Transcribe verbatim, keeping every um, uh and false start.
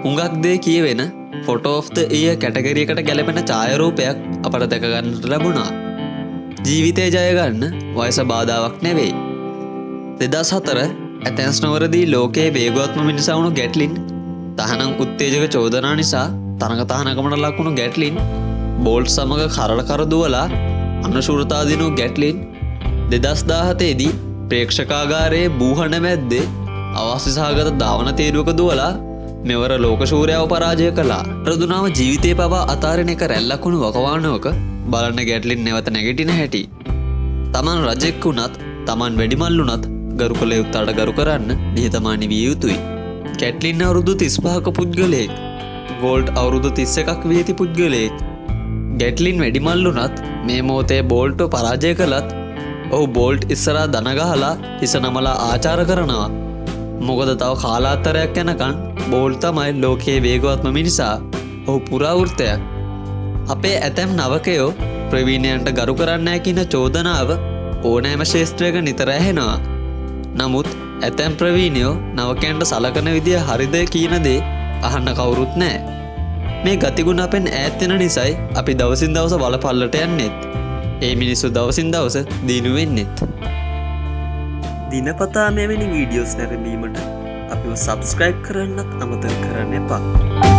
හුඟක් දේ කියවෙන photo of the year category එකට ගැලපෙන ඡායාරූපයක් අපට දැක ගන්නට ලැබුණා. ජීවිතේ ජය ගන්න වයස බාධාවක් නෙවෙයි. දෙදහස් හතර ඇතැන්ස් නුවරදී ලෝකයේ වේගවත්ම මිනිසා වුණු ගැට්ලින් තහනම් උත්තේජක චෝදනා නිසා තරඟ තහනකමට ලක්වුණු ගැට්ලින් බෝල්ට් සමග කරල කර දුවලා අනුශූරතා දිනු ගැට්ලින් දෙදහස් දාහතේදී ප්‍රේක්ෂකාගාරයේ බූහන මැද්දේ අවාසි සහගත ධාවන තීරුවක දුවලා මෙවර ලෝක ශූරයාව පරාජය කළා. රදුනාව ජීවිතේ පවා අතාරින එක රැල්ලක් වුණු වකවානුවක බලන්න ගැට්ලින් නැවත නැගිටින හැටි. තමන් රජෙක් වුණත් තමන් වැඩිමල් වුණත් ගරු කළ යුත්තට ගරු කරන්න නිහතමානී විය යුතුයි. ගැට්ලින් අවුරුදු තිස් පහක පුද්ගලයෙක්. බෝල්ට් අවුරුදු තිස් එකක් වී ඇති පුද්ගලයෙක්. ගැට්ලින් වැඩිමල් වුණත් මේ මොහොතේ බෝල්ට්ව පරාජය කළත් ඔහු බෝල්ට් ඉස්සරහා දන ගහලා හිස නමලා ආචාර කරනවා. මොකද තව කාලාන්තරයක් යනකන් බෝල්ට් තමයි ලෝකයේ වේගවත්ම මිනිසා. ඔහු පුරාවෘත්තයක්. අපේ ඇතැම් නවකයෝ ප්‍රවීණයන්ට ගරු කරන්නෑ කියන චෝදනාව ඕනෑම ශේෂ්ත්‍රයක නිතර ඇහෙනවා. නමුත් ඇතැම් ප්‍රවීණයෝ නවකයන්ට සලකන විදිය හරිද කියන දේ අහන්න කවුරුත් නෑ. මේ ගතිගුණ අපෙන් ඈත් වෙන නිසායි අපි දවසින් දවස වලපල්ලට යන්නෙත්. ඒ මිනිස්සු දවසින් දවස දිනු වෙන්නෙත්. දිනපතා මෙවැනි වීඩියෝස් නැරඹීමට අපිව සබ්ස්ක්‍රයිබ් කරන්නත් අමතක කරන්න එපා.